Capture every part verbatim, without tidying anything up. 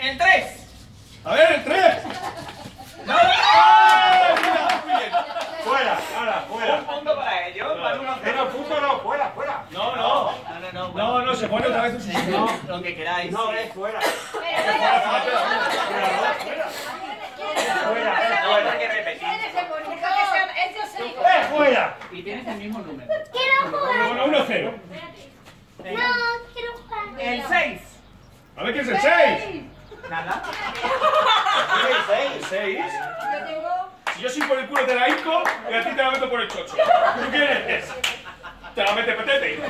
El tres. A ver, el tres. ¡No! ¡Ah! Mira, muy bien. Fuera, ahora, fuera. Un punto para ellos. Para uno cero. Pero punto no, fuera, fuera. No, no. No, no, no. No, no, se pone otra vez un sistema. No, lo que queráis. No, es fuera. Pero no, Fuera, No, hay que repetir. es fuera. Y tienes el mismo número. quiero jugar. Bueno, uno cero. Venga. No, quiero jugar. El seis. A ver, ¿qué es el seis? Nada. El seis. ¿El seis? Yo tengo. Si yo soy por el culo te la hinco y a ti te la meto por el chocho. ¿Tú quién eres? Te la mete petete.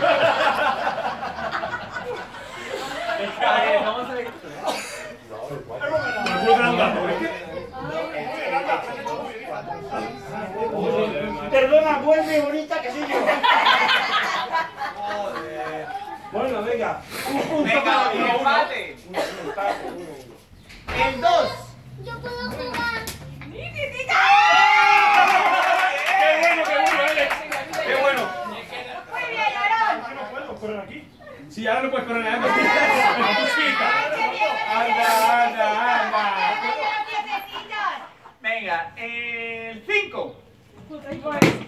A ver, vamos a ver. Por el culo te la han dado. Perdona, vuelve bonita que soy yo. Bueno, venga. Un punto Venga, para un mí. empate. Uno, uno, empate, uno, uno. El dos. Yo puedo jugar. ¡Qué bueno, qué bueno, Alex! ¡Qué bueno! Muy bien, Aarón. ¿No puedo correr aquí? Sí, ahora no puedes correr nada. Anda, anda, anda. Venga, el cinco.